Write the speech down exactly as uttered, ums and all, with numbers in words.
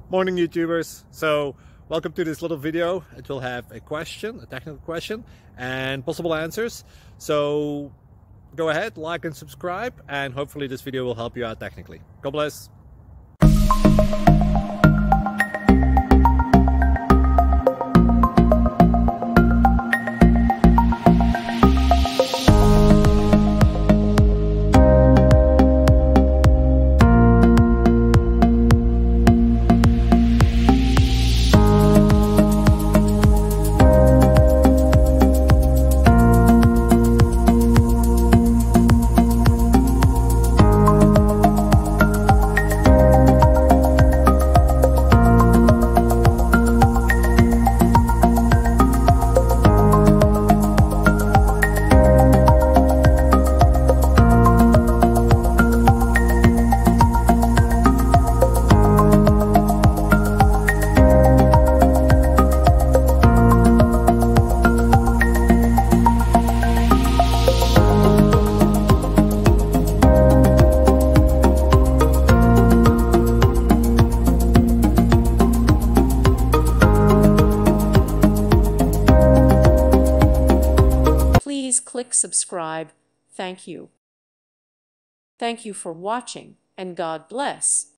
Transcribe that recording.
Morning YouTubers. So welcome to this little video. It will have a question, a technical question, and possible answers. So go ahead, like and subscribe, and hopefully this video will help you out technically. God bless. Please click subscribe. Thank you. Thank you for watching, and God bless.